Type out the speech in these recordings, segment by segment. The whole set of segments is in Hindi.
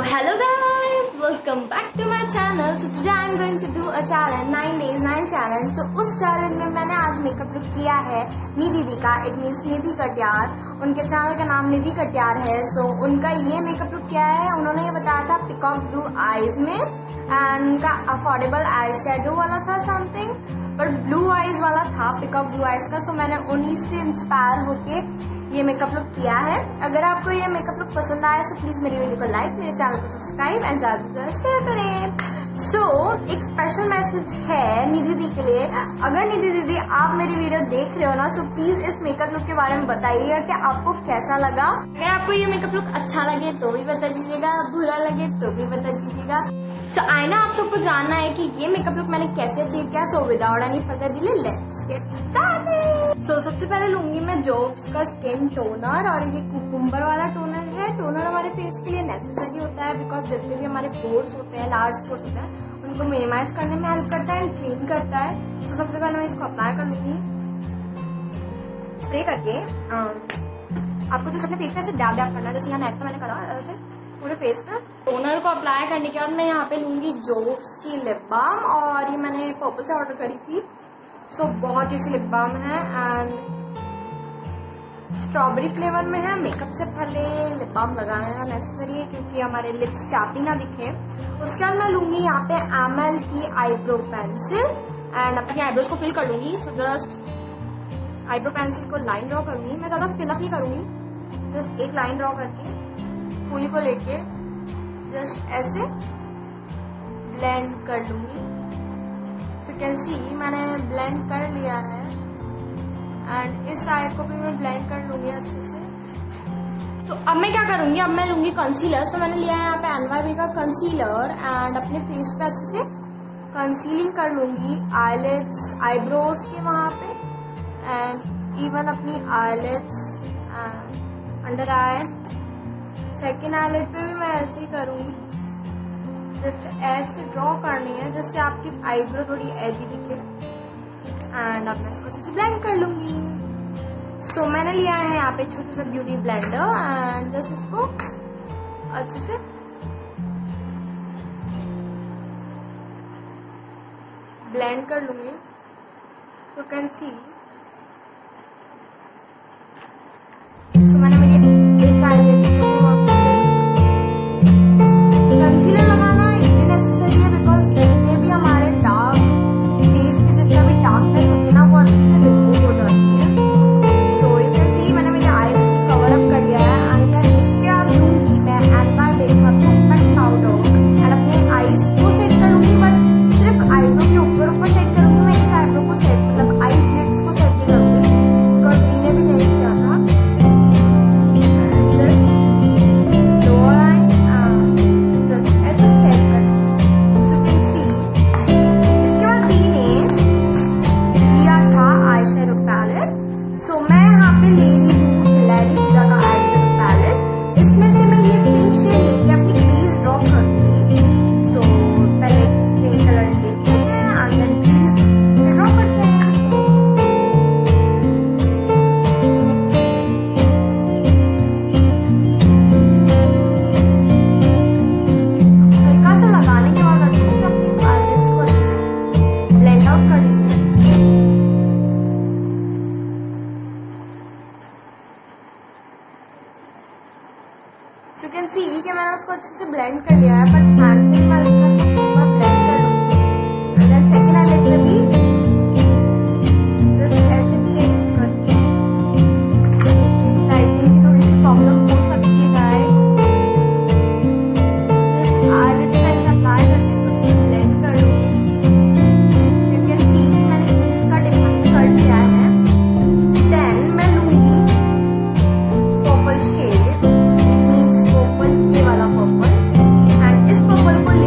hello guys, welcome back to my channel. So today I'm going to do a challenge, 9 days 9 challenge. So उस चैलेंज में मैंने आज मेकअप लुक किया है निधि दी का, इट मीन्स निधि कटियार। उनके चैनल का नाम निधि कटियार है। सो उनका ये मेकअप लुक क्या है, उन्होंने ये बताया था पिकॉक ब्लू आईज में, एंड उनका अफोर्डेबल आई शेडो वाला था समथिंग, बट ब्लू आईज वाला था, पिकॉक ब्लू आईज का। सो मैंने उन्हीं से इंस्पायर होके ये मेकअप लुक किया है। अगर आपको ये मेकअप लुक पसंद आया तो प्लीज मेरी वीडियो को लाइक, मेरे चैनल को सब्सक्राइब एंड ज्यादा से ज्यादा शेयर करें। सो एक स्पेशल मैसेज है निधि दी के लिए। अगर निधि दीदी आप मेरी वीडियो देख रहे हो ना, सो प्लीज इस मेकअप लुक के बारे में बताइएगा कि आपको कैसा लगा। अगर आपको ये मेकअप लुक अच्छा लगे तो भी बता दीजिएगा, बुरा लगे तो भी बता दीजिएगा। सो आई ना आप सबको जानना है कि ये मेकअप लुक मैंने कैसे अचीव किया। So without any further delay let's get started. So सबसे पहले लूंगी मैं जोव्स का स्किन टोनर, और ये कुकुम्बर वाला टोनर है। टोनर हमारे फेस के लिए नेसेसरी होता है बिकॉज जितने भी हमारे पोर्स होते हैं, लार्ज पोर्स होते हैं, उनको मिनिमाइज करने में हेल्प करता है एंड क्लीन करता है। सो सबसे पहले मैं इसको अप्लाई कर लूंगी स्प्रे करके। आपको जो अपने फेस पे ऐसे डैब डैब करना है, जैसे यहाँ नेक पे मैंने करा ऐसे पूरे फेस पे। टोनर को अप्लाई करने के बाद मैं यहाँ पे लूंगी जोव्स की लिप बाम, और ये मैंने पर्पल से ऑर्डर करी थी। सो बहुत ही सी लिप बाम है एंड स्ट्रॉबेरी फ्लेवर में है। मेकअप से पहले लिप बाम लगाना नेसेसरी है क्योंकि हमारे लिप्स चापी ना दिखे। उसके बाद मैं लूंगी यहाँ पे ML की आईब्रो पेंसिल एंड अपनी आईब्रोज को फिल कर लूंगी। सो जस्ट आईब्रो पेंसिल को लाइन ड्रॉ करूंगी, मैं ज्यादा फिलअप नहीं करूंगी, जस्ट एक लाइन ड्रॉ करके फूली को लेके जस्ट ऐसे ब्लेंड कर लूंगी। सो यू कैन सी मैंने ब्लेंड कर लिया है एंड इस साइड को भी मैं ब्लेंड कर लूंगी अच्छे से। सो अब मैं क्या करूंगी, अब मैं लूंगी कंसीलर। सो मैंने लिया है यहाँ पे NYB का कंसीलर एंड अपने फेस पे अच्छे से कंसीलिंग कर लूंगी, आईलिड्स, आईब्रोज के वहां पे एंड इवन अपनी eyelids, under eye, second eyelid पे भी मैं ऐसे ही करूंगी। जस्ट ऐसे ड्रॉ करनी है जिससे आपकी आईब्रो थोड़ी एजी दिखे एंड अब मैं इसको अच्छे से ब्लेंड कर लूंगी। सो मैंने लिया है यहाँ पे छोटा सा ब्यूटी ब्लेंडर एंड जस्ट इसको अच्छे से ब्लेंड कर लूंगी। सो कैन सी सो मैंने मेरी एक आईलिड्स को कंसीलर लगाना इसलिए नेसेसरी है बिकॉज जितने भी हमारे डार्क फेस पे जितना भी डार्कनेस होती है ना, वो अच्छे से रिमूव हो जाती है। सो यू कैन सी मैंने मेरी आईज को कवर अप कर लिया है एंड मैं उसके बाद लूंगी मैं NYB का कॉम्पैक्ट पाउडर एंड अपने आईज को सेट कर लूंगी, बट सिर्फ आईब्रो के ऊपर सेट करूंगी। मैं इस आईब्रो को सेट मतलब आई लिड्स को सेट नहीं करूंगी बिकॉज दीने भी नहीं किया था। सो यू कैन सी कि मैंने उसको अच्छे से ब्लेंड कर लिया है, बट हैंड से भी मैं इसका सब एक बार ब्लेंड कर लूंगी एंड देन सेकंड आईलिड पे भी जस्ट ऐसे प्लेस करके। लाइटिंग की थोड़ी सी प्रॉब्लम हो सकती है गाइस, जस्ट आईलिड पे ऐसे अप्लाई करके इसको अच्छे से ब्लेंड कर लूंगी। सो यू कैन सी कि मैंने इसका डिफरेंट कर लिया है। देन मैं लूंगी पर्पल शेड, ये वाला पर्पल एंड इस पर्पल को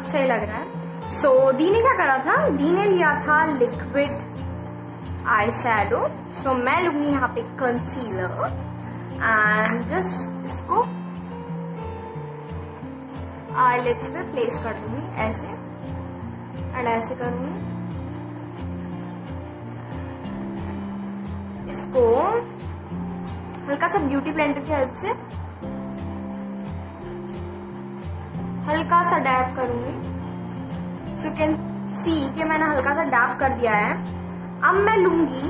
सही लग रहा है। सो दी ने क्या करा था, दी ने लिया था लिक्विड आई शेडो। सो मैं लूंगी यहाँ पे कंसीलर एंड जस्ट इसको आईलिड्स पे प्लेस कर दूंगी ऐसे एंड ऐसे करूंगी। इसको हल्का सा ब्यूटी ब्लेंडर की हेल्प से हल्का सा डैप करूंगी। सो यू कैन सी कि मैंने हल्का सा डैप कर दिया है। अब मैं लूंगी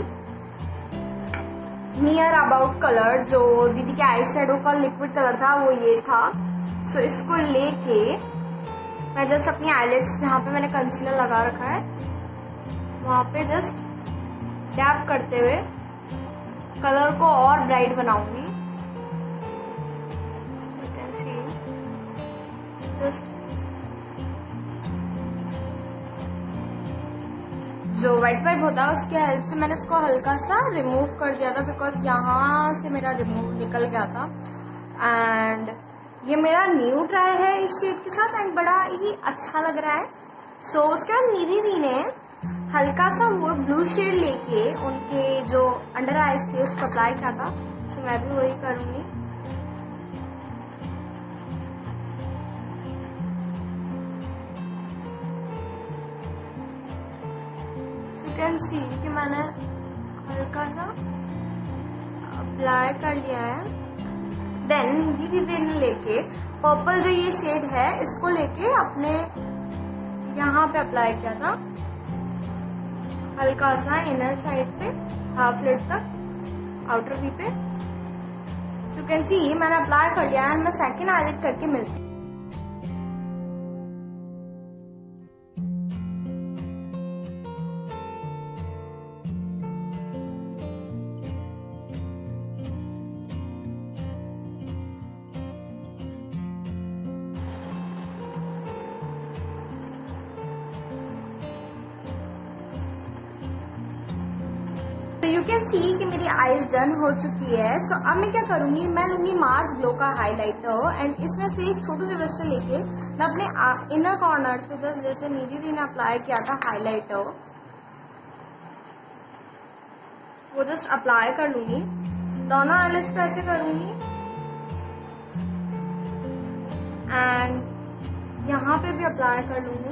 नियर अबाउट कलर, जो दीदी के आई शेडो का लिक्विड कलर था वो ये था। सो इसको लेके मैं जस्ट अपनी आईलिड्स जहाँ पे मैंने कंसीलर लगा रखा है वहां पे जस्ट डैप करते हुए कलर को और ब्राइट बनाऊंगी। यू कैन सी जस्ट जो वेट वाइप होता है उसके हेल्प से मैंने इसको हल्का सा रिमूव कर दिया था, बिकॉज यहाँ से मेरा रिमूव निकल गया था। एंड ये मेरा न्यू ट्राई है इस शेड के साथ एंड बड़ा ही अच्छा लग रहा है। सो उसके बाद निधि दी ने हल्का सा वो ब्लू शेड लेके उनके जो अंडर आईज थे उसको अप्लाई किया था। सो मैं भी वही करूंगी। सो यू कैन सी कि मैंने हल्का सा अप्लाई कर लिया है। देन दीदी ने लेके पर्पल जो ये शेड है इसको लेके अपने यहाँ पे अप्लाई किया था हल्का सा इनर साइड पे हाफ लिड तक आउटर वी पे। सो यू कैन सी मैंने अप्लाई कर लिया एंड मैं सेकंड आईलिड करके मिलती हूँ। यू कैन सी कि मेरी आईज डन हो चुकी है। सो अब मैं क्या करूंगी, मैं लूंगी मार्स ग्लो का हाइलाइटर एंड इसमें से एक छोटे से ब्रश से लेके मैं अपने इनर कॉर्नर्स पे जस्ट जैसे निधि दी ने अप्लाई किया था हाइलाइटर वो जस्ट अप्लाई कर लूंगी। दोनों आईलिड्स पे ऐसे करूंगी एंड यहाँ पे भी अप्लाई कर लूंगी,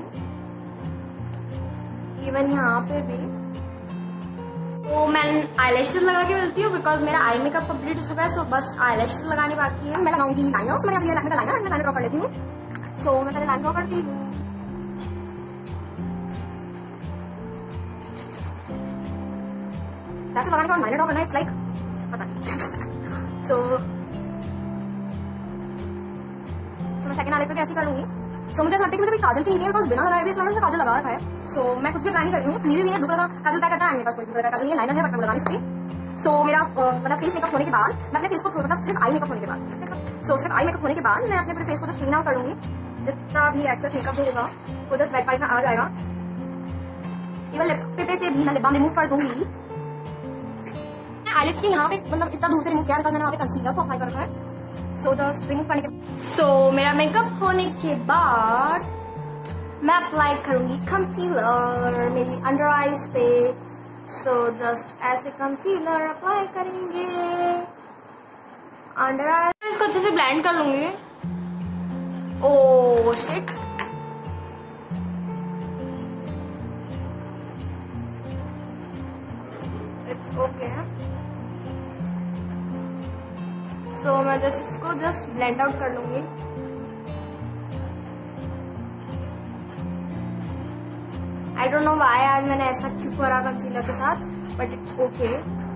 इवन यहाँ पे भी। तो मैं आईलैशेस लगा के मिलती हूँ बिकॉज मेरा आई मेकअप कंप्लीट हो चुका है। सो बस आईलैशेस लगाने बाकी है। मैं लगाऊंगी लाइनर्स। मैंने अभी लैक्मे का लाइनर ड्रॉ कर लेती हूँ। सो मैं पहले लाइन ड्रॉ करती हूँ। लैशेस लगाने के बाद लाइनर ड्रॉ करना इट्स लाइक पता नहीं। सो मैं सेकंड आईलाइनर पे ऐसे करूंगी। सो मुझे ऐसा लगता है कि मुझे कोई काजल की नीड है बिकॉज बिना लगाए भी इस लाइनर से काजल लगा रखा है। सो मैं कुछ भी अप्लाई नहीं कर रही हूँ। निधि दी ने ब्लू कलर का काजल पैक करता है, मेरे पास कोई ब्लू कलर का काजल नहीं है, लाइनर है बट मैं लगा नहीं सकती। सो मेरा मतलब फेस मेकअप होने के बाद मैं अपने फेस को मतलब सिर्फ आई मेकअप होने के बाद सिर्फ आई मेकअप होने के बाद मैं अपने पूरे फेस को जस्ट क्लीन आउट करूंगी। जितना भी एक्सेस मेकअप जो होगा वो जस्ट वेट वाइप में आ जाएगा। इवन लिप्स पे से भी मैं लिप बाम रिमूव कर दूंगी। आईलिड्स के यहाँ पे मतलब इतना दूर से रिमूव किया बिकॉज मैंने वहाँ पे कंसीलर को अप्लाई कर रखा है। सो जस्ट रिमूव करने के सो मेरा मेकअप होने के बाद मैं अप्लाई करूंगी कंसीलर मेरी अंडर आईज पे। सो जस्ट ऐसे कंसीलर अप्लाई करेंगे अंडर आईज। इसको अच्छे से ब्लेंड कर लूंगी। Oh shit, it's okay. So मैं जस्ट इसको जस्ट ब्लेंड आउट कर लूंगी। आई डोंट नो व्हाई आज मैंने ऐसा क्यों करा कंसीलर के साथ, बट इट्स ओके।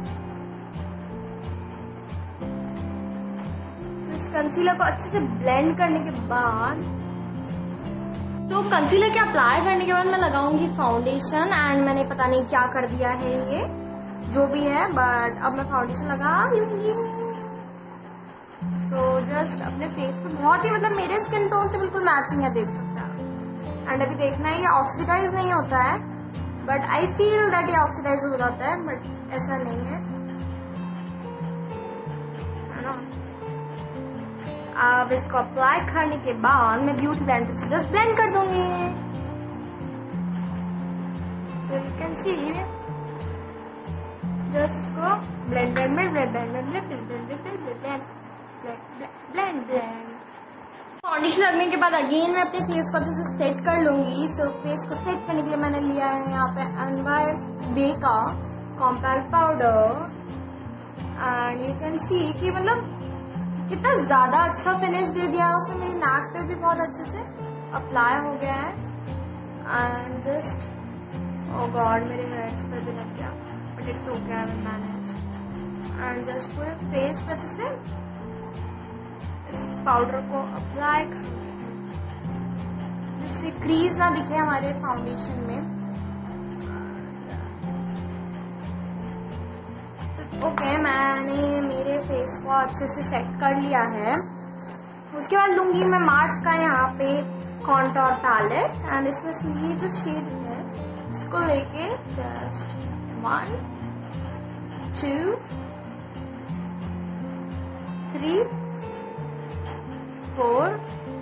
इस कंसीलर को अच्छे से ब्लेंड करने के बाद तो कंसीलर के अप्लाई करने के बाद मैं लगाऊंगी फाउंडेशन एंड मैंने पता नहीं क्या कर दिया है ये जो भी है, बट अब मैं फाउंडेशन लगा लूंगी। सो जस्ट अपने फेस पे बहुत ही मतलब मेरे स्किन टोन से बिल्कुल मैचिंग है, देख सकते हैं। एंड अभी देखना है ये ऑक्सीडाइज नहीं होता है, बट आई फील दैट ये ऑक्सीडाइज हो जाता है, बट ऐसा नहीं है ना। अब इसको अप्लाई करने के बाद मैं ब्यूटी ब्लेंडर से जस्ट ब्लेंड कर दूंगी। So you can see just इसको blend blend blend blend blend blend blend blend. Foundation लगने के बाद अगेन मैं अपने फेस को अच्छे से सेट कर लूंगी। सो फेस को सेट करने के लिए मैंने लिया है यहाँ पे NYX का compact powder and you can see कि मतलब कितना ज्यादा अच्छा फिनिश दे दिया उसने। मेरी नाक पे भी बहुत अच्छे से अप्लाई हो गया है एंड जस्ट ओ गॉड मेरे हेयर्स पे भी लग गया but it's okay, I will manage. And just पूरे फेस पे अच्छे से इस पाउडर को अप्लाई करूंगी जिससे क्रीज ना दिखे हमारे फाउंडेशन में। ओके मैंने मेरे फेस को अच्छे से सेट कर लिया है। उसके बाद लूंगी मैं मार्स का यहाँ पे कॉन्टोर पैलेट एंड इसमें से ये जो शेड है इसको लेके जस्ट 1 2 3 4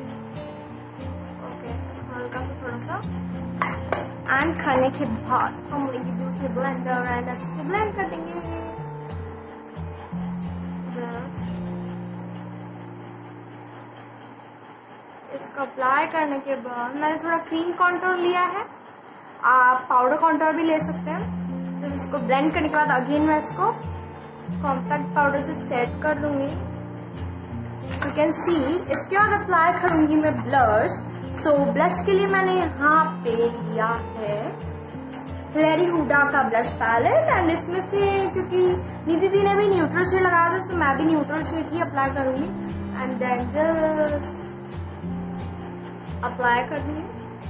ओके इसको हल्का सा थोड़ा सा एंड करने के बाद हम लेंगे ब्यूटी ब्लेंडर एंड अच्छे से ब्लेंड कर देंगे। इसको अप्लाई करने के बाद मैंने थोड़ा क्रीम कॉन्टोर लिया है, आप पाउडर कॉन्टोर भी ले सकते हैं। तो इसको ब्लेंड करने के बाद अगेन मैं इसको कॉम्पैक्ट पाउडर से सेट कर दूंगी। यू कैन सी इसके बाद अप्लाई करूंगी मैं ब्लश। सो ब्लश के लिए मैंने यहाँ पे लिया है हिलेरी हुडा का ब्लश पैलेट एंड इसमें से क्योंकि निधि दी ने भी न्यूट्रल शेड लगाया था तो मैं भी न्यूट्रल शेड ही अप्लाई करूंगी एंड देन जस्ट अप्लाई कर दूंगी।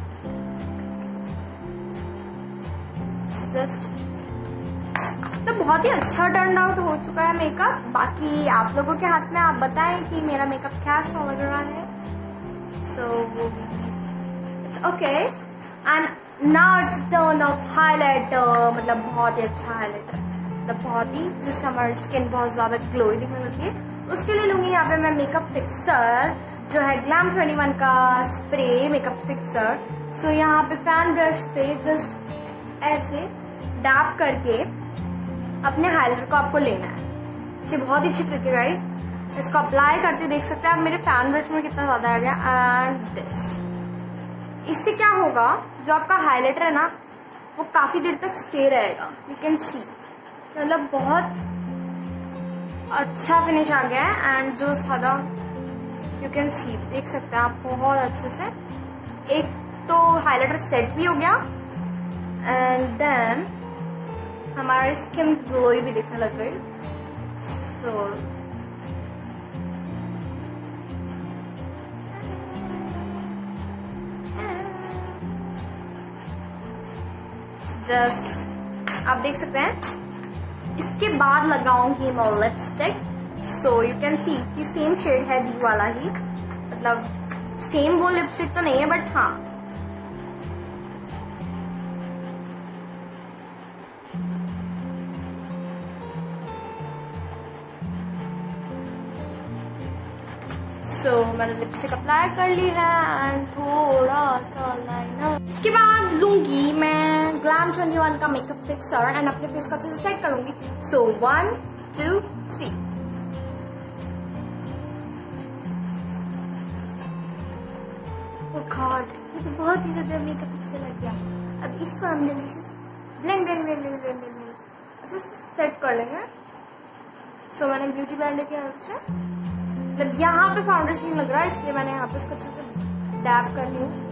जस्ट तो बहुत ही अच्छा टर्न आउट हो चुका है मेकअप। बाकी आप लोगों के हाथ में, आप बताएं कि मेरा मेकअप कैसा लग रहा है। So it's okay and now it's turn off highlighter. मतलब बहुत ही अच्छा हाईलाइटर, मतलब बहुत ही जिससे हमारी स्किन बहुत ज्यादा ग्लोई दिखने लगती है। उसके लिए लूंगी यहाँ पे मैं मेकअप फिक्सर जो है ग्लैम 21 का स्प्रे मेकअप फिक्सर। सो यहाँ पे फैन ब्रश पे जस्ट ऐसे डैप करके अपने हाइलाइटर को आपको लेना है। इसे बहुत ही अच्छी ट्रिक है गाइस। इसको अप्लाई करते देख सकते हैं आप मेरे फैन ब्रश में कितना ज्यादा आ गया एंड दिस। इससे क्या होगा, जो आपका हाइलाइटर है ना वो काफी देर तक स्टे रहेगा। यू कैन सी मतलब बहुत अच्छा फिनिश आ गया है एंड जो ज्यादा यू कैन सी देख सकते हैं आप बहुत अच्छे से। एक तो हाइलाइटर सेट भी हो गया एंड देन हमारी स्किन ग्लोई भी दिखने लग गई। सो जस्ट आप देख सकते हैं। इसके बाद लगाऊंगी मैं lipstick. So you can see कि सेम शेड है दी वाला ही, मतलब सेम वो लिपस्टिक तो नहीं है बट हाँ मैंने लिपस्टिक अप्लाई कर ली है एंड थोड़ा सा लाइनर। इसके बाद लूंगी मैं ग्लैम 21 का मेकअप फिक्सर एंड अपने फेस को अच्छे से सेट करूंगी। सो 1 2 3 गॉड ये तो बहुत ही ज्यादा मेकअप फिक्सर लग गया। अब इसको हम जल्दी से blend blend blend blend blend अच्छे से सेट कर लेंगे। सो मैंने ब्यूटी ब्लेंडर की हेल्प से मतलब यहाँ पे फाउंडेशन लग रहा है इसलिए मैंने यहाँ पे इसको अच्छे से डैप कर ली हूँ।